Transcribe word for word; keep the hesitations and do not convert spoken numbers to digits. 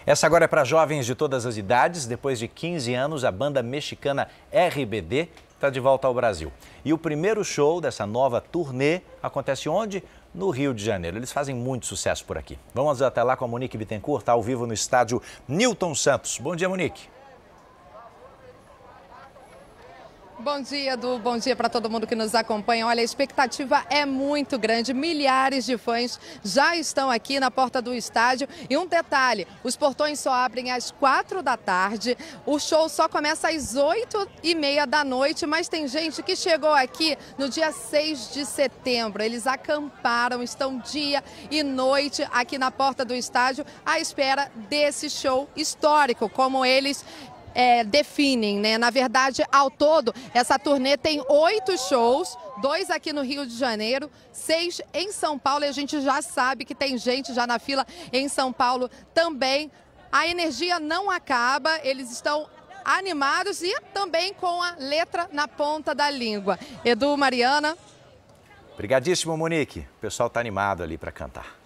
Essa agora é para jovens de todas as idades. Depois de quinze anos, a banda mexicana R B D está de volta ao Brasil. E o primeiro show dessa nova turnê acontece onde? No Rio de Janeiro. Eles fazem muito sucesso por aqui. Vamos até lá com a Monique Bittencourt, está ao vivo no estádio Newton Santos. Bom dia, Monique. Bom dia, Edu. Bom dia para todo mundo que nos acompanha. Olha, a expectativa é muito grande. Milhares de fãs já estão aqui na porta do estádio. E um detalhe, os portões só abrem às quatro da tarde. O show só começa às oito e meia da noite, mas tem gente que chegou aqui no dia seis de setembro. Eles acamparam, estão dia e noite aqui na porta do estádio à espera desse show histórico, como eles É, definem, né? Na verdade, ao todo, essa turnê tem oito shows, dois aqui no Rio de Janeiro, seis em São Paulo, e a gente já sabe que tem gente já na fila em São Paulo também. A energia não acaba, eles estão animados e também com a letra na ponta da língua. Edu, Mariana. Obrigadíssimo, Monique. O pessoal está animado ali para cantar.